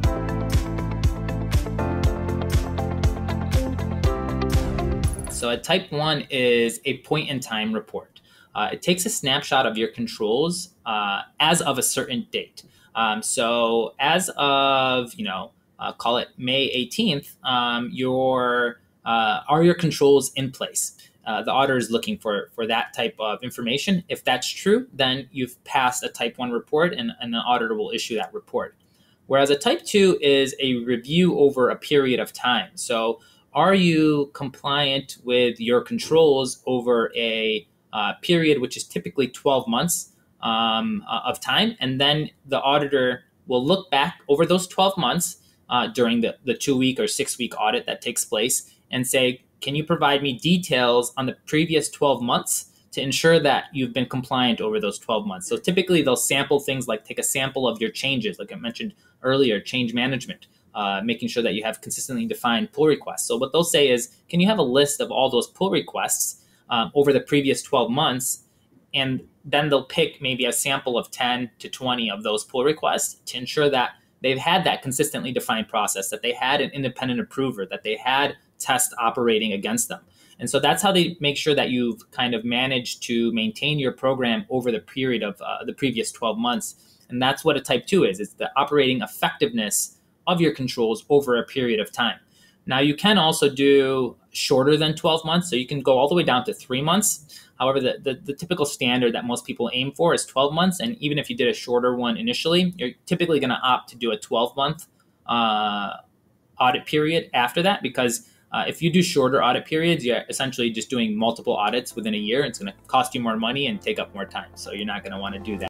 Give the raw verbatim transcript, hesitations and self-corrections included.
So a type one is a point in time report. Uh, it takes a snapshot of your controls uh, as of a certain date. Um, so as of, you know, uh, call it May eighteenth, um, your uh, are your controls in place? Uh, the auditor is looking for, for that type of information. If that's true, then you've passed a type one report, and, and the auditor will issue that report. Whereas a type two is a review over a period of time. So are you compliant with your controls over a uh, period which is typically twelve months um, uh, of time? And then the auditor will look back over those twelve months uh, during the, the two week or six week audit that takes place and say, can you provide me details on the previous twelve months to ensure that you've been compliant over those twelve months? So typically they'll sample things like take a sample of your changes, like I mentioned earlier, change management. Uh, making sure that you have consistently defined pull requests. So what they'll say is, can you have a list of all those pull requests um, over the previous twelve months? And then they'll pick maybe a sample of ten to twenty of those pull requests to ensure that they've had that consistently defined process, that they had an independent approver, that they had tests operating against them. And so that's how they make sure that you've kind of managed to maintain your program over the period of uh, the previous twelve months. And that's what a type two is. It's the operating effectiveness of your controls over a period of time. Now, you can also do shorter than twelve months, so you can go all the way down to three months. However, the, the, the typical standard that most people aim for is twelve months, and even if you did a shorter one initially, you're typically going to opt to do a twelve-month uh, audit period after that, because uh, if you do shorter audit periods, you're essentially just doing multiple audits within a year. It's going to cost you more money and take up more time, so you're not going to want to do that.